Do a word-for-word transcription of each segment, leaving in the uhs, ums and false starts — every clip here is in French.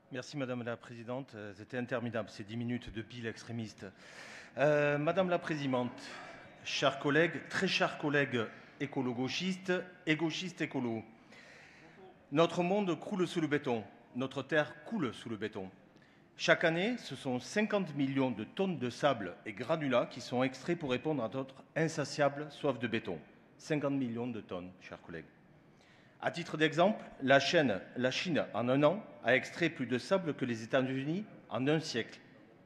Merci Madame la Présidente. C'était interminable, ces dix minutes de pile extrémiste. Euh, Madame la Présidente, chers collègues, très chers collègues écolo-gauchistes et gauchistes écolos, notre monde croule sous le béton, notre terre coule sous le béton. Chaque année, ce sont cinquante millions de tonnes de sable et granulats qui sont extraits pour répondre à notre insatiable soif de béton. cinquante millions de tonnes, chers collègues. À titre d'exemple, la, la Chine, en un an, a extrait plus de sable que les États-Unis en un siècle.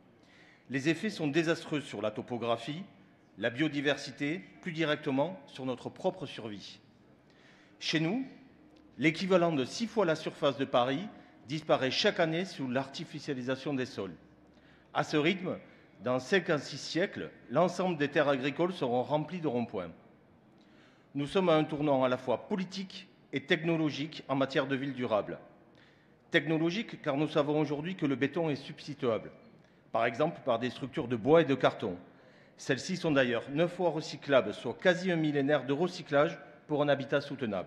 Les effets sont désastreux sur la topographie, la biodiversité, plus directement sur notre propre survie. Chez nous, l'équivalent de six fois la surface de Paris disparaît chaque année sous l'artificialisation des sols. À ce rythme, dans cinq à six siècles, l'ensemble des terres agricoles seront remplies de ronds-points. Nous sommes à un tournant à la fois politique et technologique en matière de ville durable. Technologique, car nous savons aujourd'hui que le béton est substituable, par exemple par des structures de bois et de carton. Celles-ci sont d'ailleurs neuf fois recyclables, soit quasi un millénaire de recyclage pour un habitat soutenable.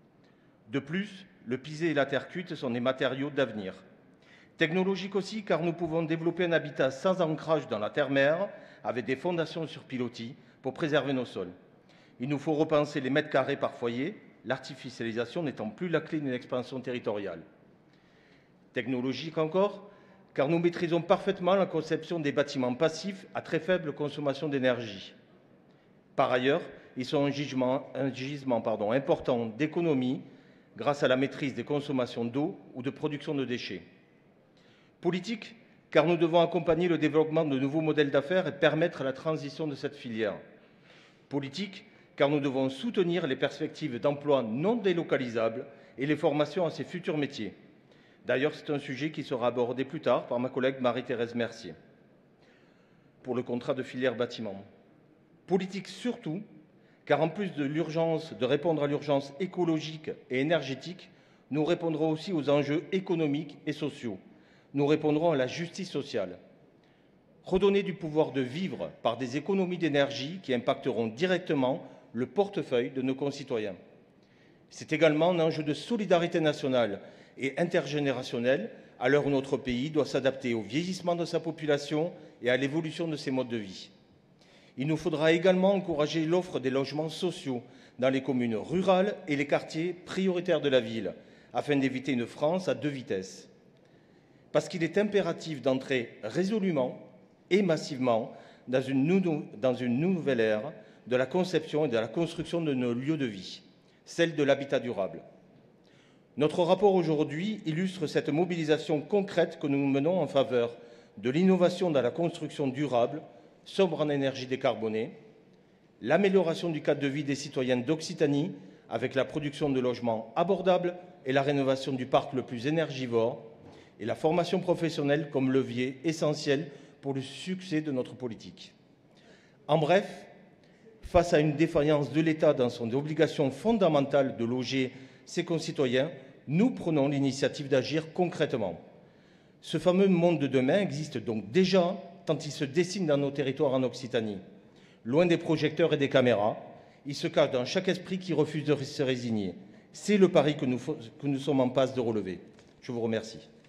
De plus, le pisé et la terre cuite sont des matériaux d'avenir. Technologique aussi, car nous pouvons développer un habitat sans ancrage dans la terre-mère, avec des fondations sur pilotis pour préserver nos sols. Il nous faut repenser les mètres carrés par foyer, l'artificialisation n'étant plus la clé d'une expansion territoriale. Technologique encore, car nous maîtrisons parfaitement la conception des bâtiments passifs à très faible consommation d'énergie. Par ailleurs, ils sont un gisement, un gisement pardon, important d'économie grâce à la maîtrise des consommations d'eau ou de production de déchets. Politique, car nous devons accompagner le développement de nouveaux modèles d'affaires et permettre la transition de cette filière. Politique, car nous devons soutenir les perspectives d'emploi non délocalisables et les formations à ces futurs métiers. D'ailleurs, c'est un sujet qui sera abordé plus tard par ma collègue Marie-Thérèse Mercier pour le contrat de filière bâtiment. Politique surtout, car en plus de l'urgence de répondre à l'urgence écologique et énergétique, nous répondrons aussi aux enjeux économiques et sociaux. Nous répondrons à la justice sociale. Redonner du pouvoir de vivre par des économies d'énergie qui impacteront directement le portefeuille de nos concitoyens. C'est également un enjeu de solidarité nationale et intergénérationnelle à l'heure où notre pays doit s'adapter au vieillissement de sa population et à l'évolution de ses modes de vie. Il nous faudra également encourager l'offre des logements sociaux dans les communes rurales et les quartiers prioritaires de la ville, afin d'éviter une France à deux vitesses. Parce qu'il est impératif d'entrer résolument et massivement dans une, nou dans une nouvelle ère de la conception et de la construction de nos lieux de vie, celle de l'habitat durable. Notre rapport aujourd'hui illustre cette mobilisation concrète que nous menons en faveur de l'innovation dans la construction durable, sobre en énergie décarbonée, l'amélioration du cadre de vie des citoyens d'Occitanie avec la production de logements abordables et la rénovation du parc le plus énergivore, et la formation professionnelle comme levier essentiel pour le succès de notre politique. En bref, face à une défaillance de l'État dans son obligation fondamentale de loger ses concitoyens, nous prenons l'initiative d'agir concrètement. Ce fameux monde de demain existe donc déjà tant il se dessine dans nos territoires en Occitanie. Loin des projecteurs et des caméras, il se cache dans chaque esprit qui refuse de se résigner. C'est le pari que nous, que nous sommes en passe de relever. Je vous remercie.